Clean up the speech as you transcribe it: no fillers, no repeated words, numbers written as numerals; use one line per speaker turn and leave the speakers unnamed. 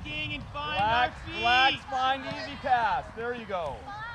blocking and find
Relax,
our feet.
relax, find easy pass. There you go.